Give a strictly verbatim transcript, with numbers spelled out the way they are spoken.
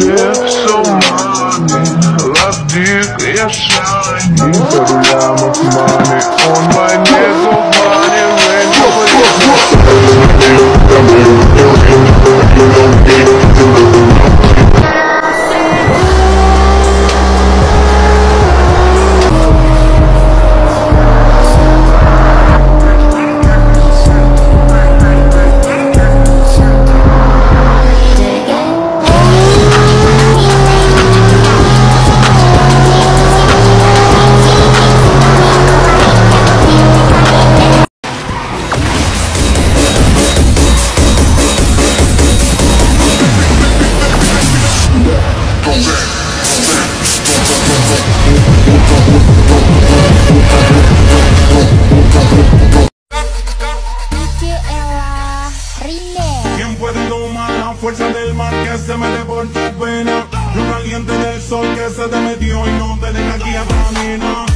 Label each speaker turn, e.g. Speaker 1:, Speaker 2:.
Speaker 1: Hair so money, love dick, yeah, shiny. Put a lot of money on my nigga, money, range over
Speaker 2: ¿Quién puede tomar la fuerza del mar que se mete por tu pena? Lo caliente del sol que se te metió y no te deja aquí a nena.